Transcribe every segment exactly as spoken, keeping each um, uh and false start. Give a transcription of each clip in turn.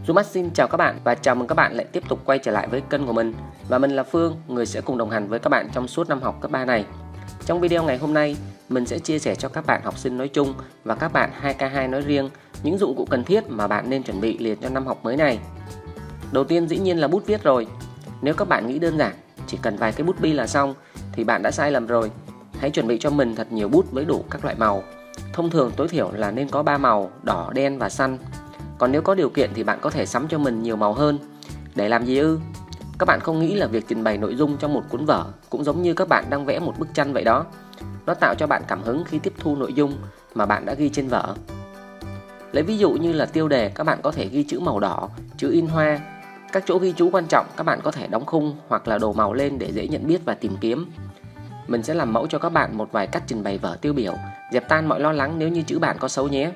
Zoomat xin chào các bạn và chào mừng các bạn lại tiếp tục quay trở lại với kênh của mình. Và mình là Phương, người sẽ cùng đồng hành với các bạn trong suốt năm học cấp ba này. Trong video ngày hôm nay, mình sẽ chia sẻ cho các bạn học sinh nói chung và các bạn hai K hai nói riêng những dụng cụ cần thiết mà bạn nên chuẩn bị liền cho năm học mới này. Đầu tiên dĩ nhiên là bút viết rồi. Nếu các bạn nghĩ đơn giản, chỉ cần vài cái bút bi là xong thì bạn đã sai lầm rồi. Hãy chuẩn bị cho mình thật nhiều bút với đủ các loại màu. Thông thường tối thiểu là nên có ba màu, đỏ, đen và xanh. Còn nếu có điều kiện thì bạn có thể sắm cho mình nhiều màu hơn. Để làm gì ư? Các bạn không nghĩ là việc trình bày nội dung trong một cuốn vở cũng giống như các bạn đang vẽ một bức tranh vậy đó. Nó tạo cho bạn cảm hứng khi tiếp thu nội dung mà bạn đã ghi trên vở. Lấy ví dụ như là tiêu đề, các bạn có thể ghi chữ màu đỏ, chữ in hoa. Các chỗ ghi chú quan trọng các bạn có thể đóng khung hoặc là đồ màu lên để dễ nhận biết và tìm kiếm. Mình sẽ làm mẫu cho các bạn một vài cách trình bày vở tiêu biểu, dẹp tan mọi lo lắng nếu như chữ bạn có xấu nhé.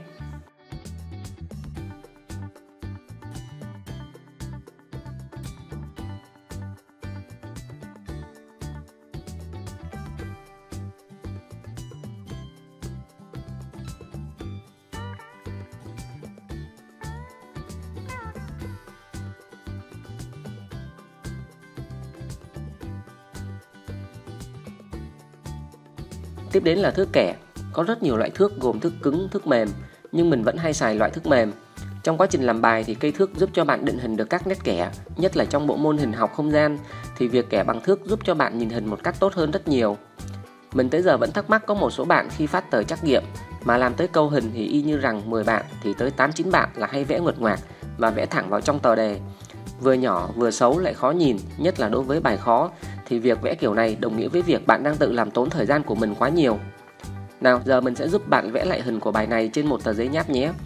Tiếp đến là thước kẻ. Có rất nhiều loại thước gồm thước cứng, thước mềm, nhưng mình vẫn hay xài loại thước mềm. Trong quá trình làm bài thì cây thước giúp cho bạn định hình được các nét kẻ, nhất là trong bộ môn hình học không gian thì việc kẻ bằng thước giúp cho bạn nhìn hình một cách tốt hơn rất nhiều. Mình tới giờ vẫn thắc mắc có một số bạn khi phát tờ trắc nghiệm mà làm tới câu hình thì y như rằng mười bạn thì tới tám chín bạn là hay vẽ nguệch ngoạc và vẽ thẳng vào trong tờ đề. Vừa nhỏ vừa xấu lại khó nhìn, nhất là đối với bài khó thì việc vẽ kiểu này đồng nghĩa với việc bạn đang tự làm tốn thời gian của mình quá nhiều. Nào, giờ mình sẽ giúp bạn vẽ lại hình của bài này trên một tờ giấy nháp nhé.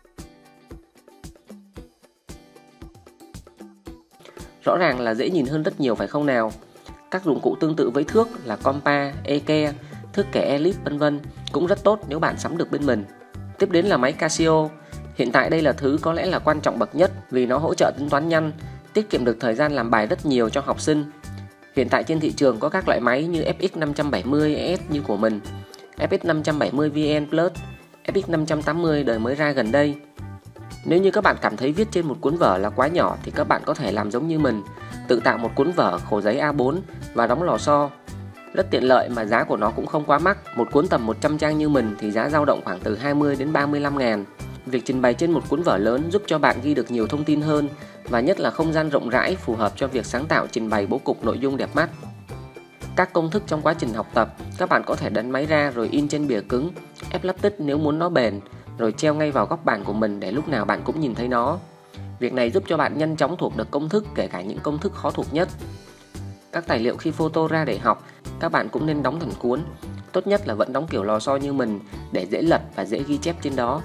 Rõ ràng là dễ nhìn hơn rất nhiều phải không nào? Các dụng cụ tương tự với thước là compa, eke, thước kẻ elip vân vân cũng rất tốt nếu bạn sắm được bên mình. Tiếp đến là máy Casio. Hiện tại đây là thứ có lẽ là quan trọng bậc nhất vì nó hỗ trợ tính toán nhanh, tiết kiệm được thời gian làm bài rất nhiều cho học sinh. Hiện tại trên thị trường có các loại máy như F X năm trăm bảy mươi E S như của mình, F X năm trăm bảy mươi V N Plus, F X năm trăm tám mươi đời mới ra gần đây. Nếu như các bạn cảm thấy viết trên một cuốn vở là quá nhỏ thì các bạn có thể làm giống như mình, tự tạo một cuốn vở khổ giấy A bốn và đóng lò xo. Rất tiện lợi mà giá của nó cũng không quá mắc. Một cuốn tầm một trăm trang như mình thì giá dao động khoảng từ hai mươi đến ba mươi lăm ngàn. Việc trình bày trên một cuốn vở lớn giúp cho bạn ghi được nhiều thông tin hơn và nhất là không gian rộng rãi phù hợp cho việc sáng tạo trình bày bố cục nội dung đẹp mắt. Các công thức trong quá trình học tập, các bạn có thể đánh máy ra rồi in trên bìa cứng, ép lắp tích nếu muốn nó bền, rồi treo ngay vào góc bàn của mình để lúc nào bạn cũng nhìn thấy nó. Việc này giúp cho bạn nhanh chóng thuộc được công thức, kể cả những công thức khó thuộc nhất. Các tài liệu khi photo ra để học, các bạn cũng nên đóng thành cuốn. Tốt nhất là vẫn đóng kiểu lò xo như mình để dễ lật và dễ ghi chép trên đó.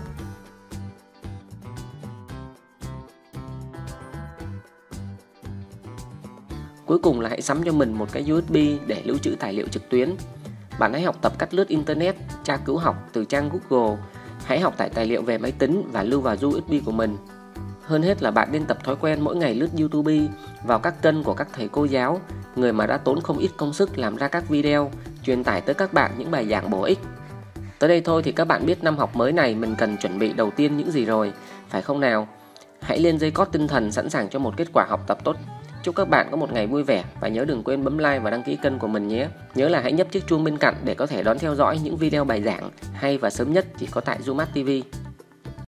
Cuối cùng là hãy sắm cho mình một cái U S B để lưu trữ tài liệu trực tuyến. Bạn hãy học tập cắt lướt Internet, tra cứu học từ trang Google. Hãy học tải tài liệu về máy tính và lưu vào U S B của mình. Hơn hết là bạn nên tập thói quen mỗi ngày lướt YouTube vào các kênh của các thầy cô giáo, người mà đã tốn không ít công sức làm ra các video, truyền tải tới các bạn những bài giảng bổ ích. Tới đây thôi thì các bạn biết năm học mới này mình cần chuẩn bị đầu tiên những gì rồi, phải không nào? Hãy lên dây cót tinh thần sẵn sàng cho một kết quả học tập tốt. Chúc các bạn có một ngày vui vẻ và nhớ đừng quên bấm like và đăng ký kênh của mình nhé. Nhớ là hãy nhấp chiếc chuông bên cạnh để có thể đón theo dõi những video bài giảng hay và sớm nhất chỉ có tại Zoomat ti vi.